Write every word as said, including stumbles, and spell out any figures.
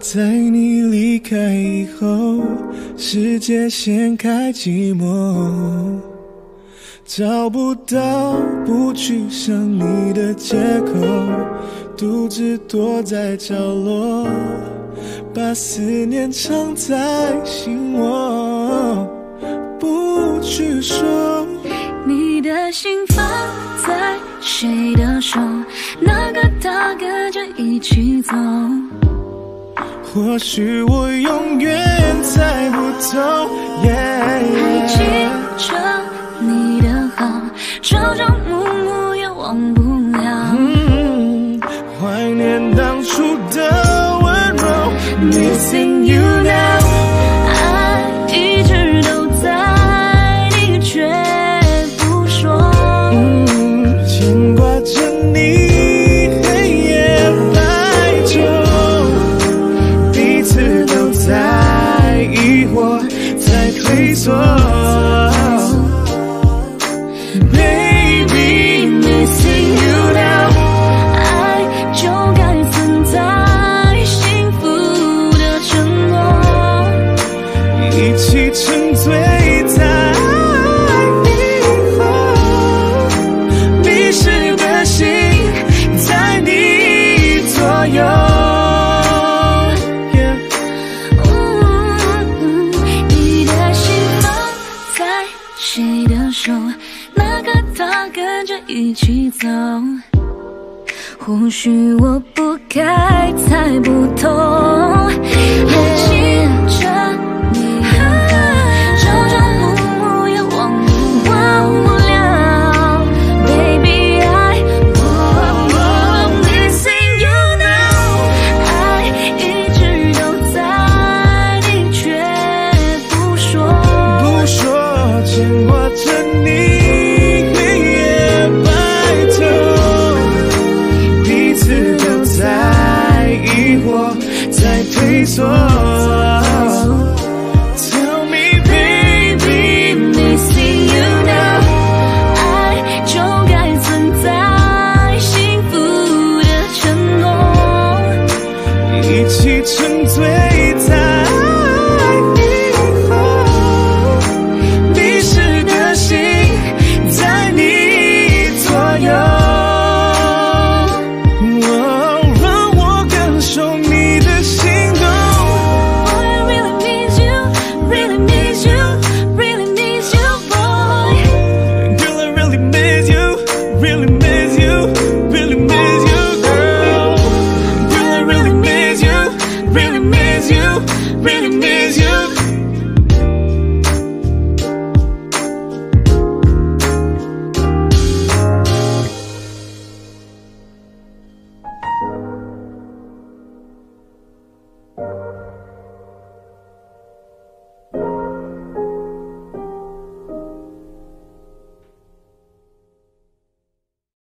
在你离开以后，世界掀开寂寞，找不到不去想你的借口，独自躲在角落，把思念藏在心窝，不去说。 你的心放在谁的手？哪个他跟着一起走？ 或许我永远猜不透。 还记着你的好，朝朝暮暮也忘不了。 嗯，怀念当初的温柔。Missing you now， 爱一直都在，你却不说。 嗯，牵挂着你黑夜白昼，彼此都在疑惑，在退缩。Baby missing you now， 爱就该存在，幸福的承诺， 一起沉醉在以后，迷失的心在你左右。Yeah， 嗯，你的心放在谁的手？哪个他跟着一起走？或许我不该猜不透。还记着你的好，朝朝暮暮也忘不忘不了。Baby I oh, missing you now， 爱一直都在，你却不说。 不说，牵挂着你黑夜白昼，彼此都在疑惑，在退缩。Tell me baby Missing you now， 爱就该存在，幸福的承诺， 一起沉醉